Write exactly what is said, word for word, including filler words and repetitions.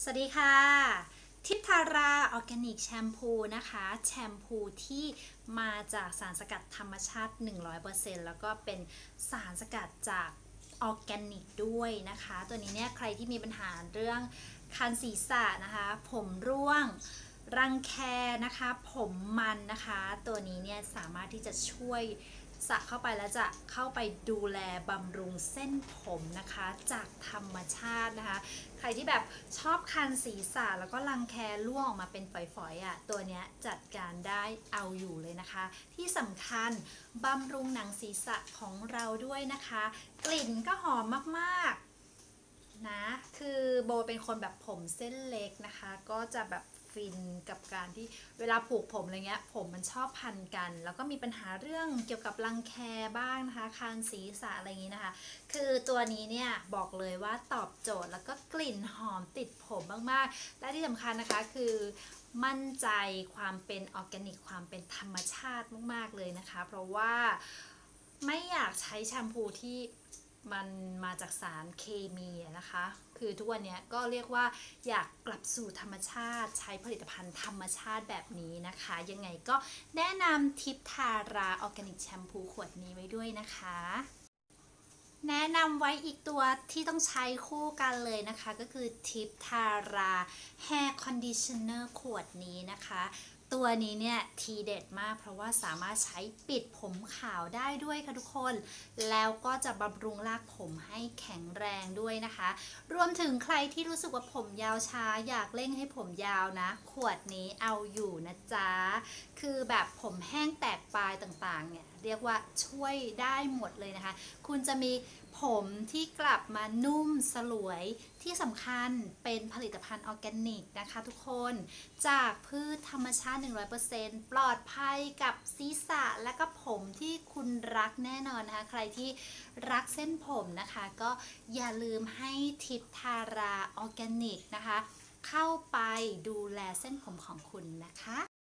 วัสดีค่ะทิพทาราออร์แกนิกแชมพูนะคะแชมพูที่มาจากสารสกัดธรรมชาติ หนึ่งร้อยเปอร์เซ็นต์ แล้วก็เป็นสารสกัดจากออร์แกนิกด้วยนะคะตัวนี้เนี่ยใครที่มีปัญหาเรื่องคันศีรษะนะคะผมร่วงรังแคนะคะผมมันนะคะตัวนี้เนี่ยสามารถที่จะช่วยสระเข้าไปแล้วจะเข้าไปดูแลบำรุงเส้นผมนะคะจากธรรมชาตินะคะใครที่แบบชอบคันศีรษะแล้วก็รังแคร่วงออกมาเป็นฝอยๆอ่ะตัวเนี้ยจัดการได้เอาอยู่เลยนะคะที่สำคัญบำรุงหนังศีรษะของเราด้วยนะคะกลิ่นก็หอมมากๆนะคือโบเป็นคนแบบผมเส้นเล็กนะคะก็จะแบบฟินกับการที่เวลาผูกผมอะไรเงี้ยผมมันชอบพันกันแล้วก็มีปัญหาเรื่องเกี่ยวกับรังแคบ้างนะคะคันศีรษะอะไรอย่างนี้นะคะคือตัวนี้เนี่ยบอกเลยว่าตอบโจทย์แล้วก็กลิ่นหอมติดผมมากๆและที่สำคัญนะคะคือมั่นใจความเป็นออร์แกนิกความเป็นธรรมชาติมากๆเลยนะคะเพราะว่าไม่อยากใช้แชมพูที่มันมาจากสารเคมีนะคะคือทุกวันนี้ก็เรียกว่าอยากกลับสู่ธรรมชาติใช้ผลิตภัณฑ์ธรรมชาติแบบนี้นะคะยังไงก็แนะนำทิพทาราออร์แกนิกแชมพูขวดนี้ไว้ด้วยนะคะแนะนำไว้อีกตัวที่ต้องใช้คู่กันเลยนะคะก็คือทิพทาราแฮร์คอนดิชเนอร์ขวดนี้นะคะตัวนี้เนี่ยทีเด็ดมากเพราะว่าสามารถใช้ปิดผมขาวได้ด้วยค่ะทุกคนแล้วก็จะบำรุงรากผมให้แข็งแรงด้วยนะคะรวมถึงใครที่รู้สึกว่าผมยาวช้าอยากเร่งให้ผมยาวนะขวดนี้เอาอยู่นะจ๊ะคือแบบผมแห้งแตกปลายต่างๆเนี่ยเรียกว่าช่วยได้หมดเลยนะคะคุณจะมีผมที่กลับมานุ่มสลวยที่สำคัญเป็นผลิตภัณฑ์ออร์แกนิกนะคะทุกคนจากพืชธรรมชาติ หนึ่งร้อยเปอร์เซ็นต์ ปลอดภัยกับศีรษะและก็ผมที่คุณรักแน่นอนนะคะใครที่รักเส้นผมนะคะก็อย่าลืมให้ทิพทาราออร์แกนิกนะคะเข้าไปดูแลเส้นผมของคุณนะคะ